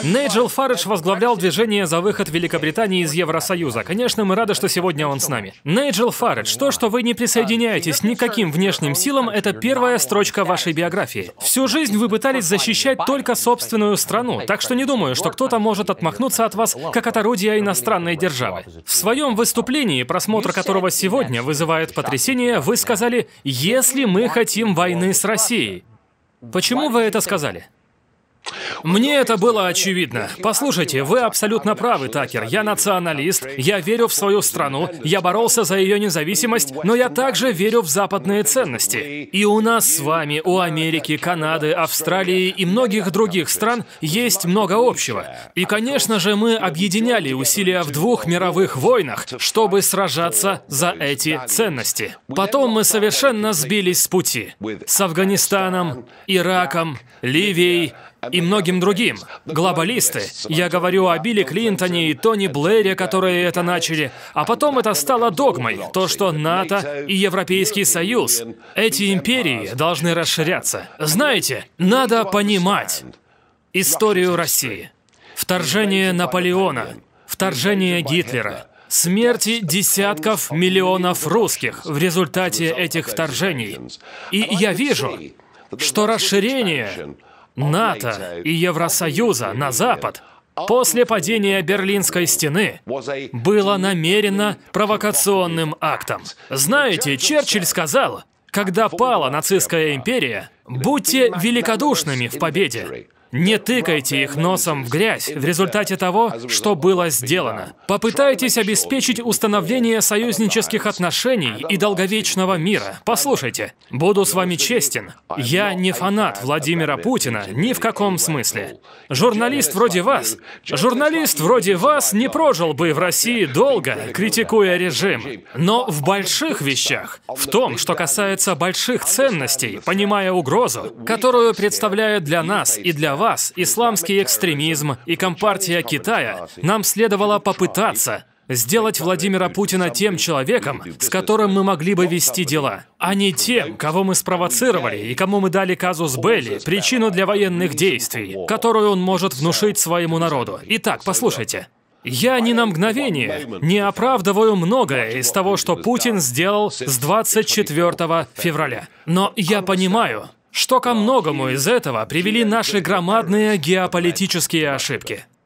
Найджел Фаридж возглавлял движение за выход Великобритании из Евросоюза. Конечно, мы рады, что сегодня он с нами. Найджел Фаридж, то, что вы не присоединяетесь ни к каким внешним силам, это первая строчка вашей биографии. Всю жизнь вы пытались защищать только собственную страну, так что не думаю, что кто-то может отмахнуться от вас, как от орудия иностранной державы. В своем выступлении, просмотр которого сегодня вызывает потрясение, вы сказали: «Если мы хотим войны с Россией». Почему вы это сказали? Мне это было очевидно. Послушайте, вы абсолютно правы, Такер. Я националист, я верю в свою страну, я боролся за ее независимость, но я также верю в западные ценности. И у нас с вами, у Америки, Канады, Австралии и многих других стран есть много общего. И, конечно же, мы объединяли усилия в 2 мировых войнах, чтобы сражаться за эти ценности. Потом мы совершенно сбились с пути. С Афганистаном, Ираком, Ливией и многим другим. Глобалисты. Я говорю о Билли Клинтоне и Тони Блэре, которые это начали. А потом это стало догмой. То, что НАТО и Европейский Союз, эти империи должны расширяться. Знаете, надо понимать историю России. Вторжение Наполеона, вторжение Гитлера, смерти десятков миллионов русских в результате этих вторжений. И я вижу, что расширение НАТО и Евросоюза на Запад после падения Берлинской стены было намеренно провокационным актом. Знаете, Черчилль сказал, когда пала нацистская империя: «Будьте великодушными в победе». Не тыкайте их носом в грязь в результате того, что было сделано. Попытайтесь обеспечить установление союзнических отношений и долговечного мира. Послушайте, буду с вами честен. Я не фанат Владимира Путина ни в каком смысле. Журналист вроде вас не прожил бы в России долго, критикуя режим. Но в больших вещах, в том, что касается больших ценностей, понимая угрозу, которую представляет для нас и для вас исламский экстремизм и Компартия Китая, нам следовало попытаться сделать Владимира Путина тем человеком, с которым мы могли бы вести дела, а не тем, кого мы спровоцировали и кому мы дали казус белли, причину для военных действий, которую он может внушить своему народу. Итак, послушайте. Я ни на мгновение не оправдываю многое из того, что Путин сделал с 24 февраля. Но я понимаю, что ко многому из этого привели наши громадные геополитические ошибки.